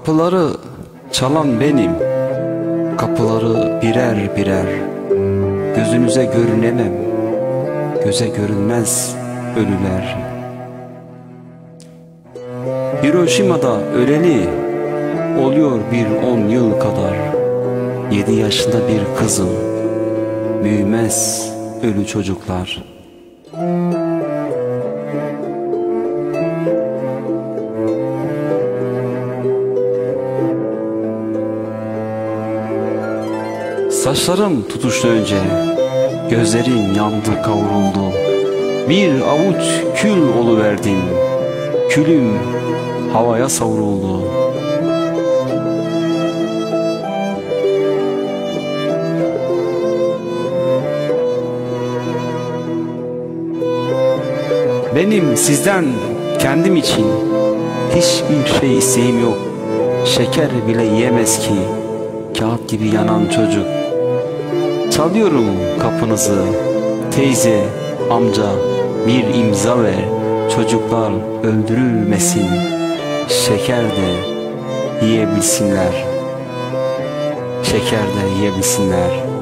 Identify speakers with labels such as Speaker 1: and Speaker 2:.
Speaker 1: Kapıları çalan benim, kapıları birer birer. Gözünüze görünemem, göze görünmez ölüler. Hiroşima'da öleli oluyor bir 10 yıl kadar. 7 yaşında bir kızım, büyümez ölü çocuklar. Saçlarım tutuştu önce, gözlerim yandı kavruldu. Bir avuç kül oluverdim, külüm havaya savruldu. Benim sizden kendim için hiçbir şey isteğim yok. Şeker bile yiyemez ki kağıt gibi yanan çocuk. Çalıyorum kapınızı, teyze, amca, bir imza ver. Çocuklar öldürülmesin, şeker de yiyebilsinler, şeker de yiyebilsinler.